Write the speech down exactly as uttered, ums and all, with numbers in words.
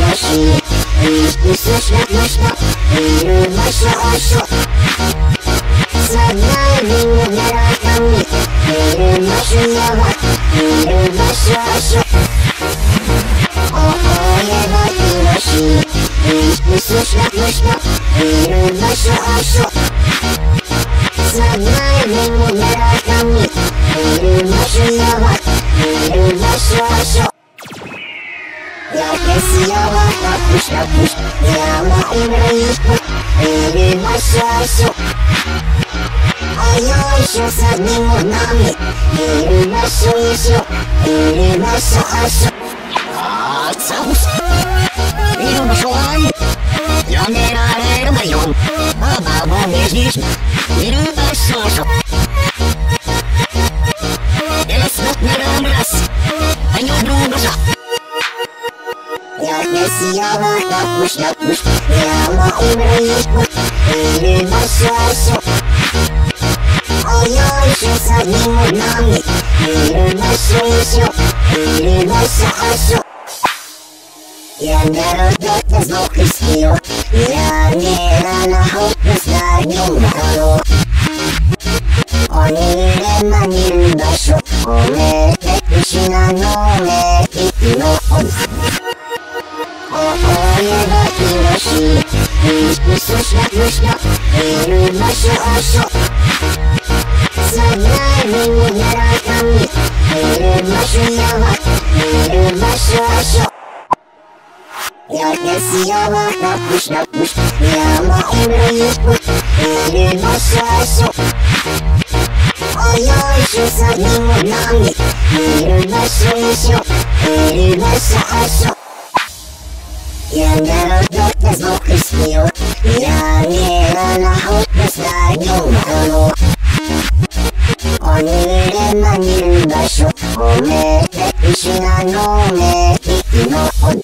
miłości. Usłyszeć głośno i rumba się osio. Zadaj wybierakami i rumba się jawa, i rumba się osio. O, o, jeba miłości. Usłyszeć głośno i rumba się osio. Zadaj wybierakami i rumba się jawa, i rumba się osio. Jak jest jawa, tak puść, tak puść. Jawa i mrejku, i rumba się osio. Ojoj, się za nami, i rumba się osio, i rumba się osio. A, całus. I rumba się osio. Ja nie rarę mają, a babo nie zniszczy. I rumba się osio. Jest smutny raz, a nie druga za. Jak jest jawa, tak puść, tak puść. Jawa i mrejku, i rumba się osio. Ojoj, się za nami, i rumba się osio, i rumba się osio. Ja nie robię z Nukiskiego, ja nie rana chłopy z nagnią halo. Oni nie ma nie rybaszu, one te się na nole i no on. O, o, jeba miłości, i słuszna głośno, i ryba się osio. Zadaj wybierakami, i ryba się jawa, i ryba się osio. Jak jest jawa, tak puść, tak puść. Jawa i mrejku, i ryba się osio. Ojoj, się za nami, i ryba się osio, i ryba się osio. Ja nie robię z Nukiskiego, ja nie rana chłopy z nagnią halo. Oni nie ma nie rybaszu, one te się na nole i no on.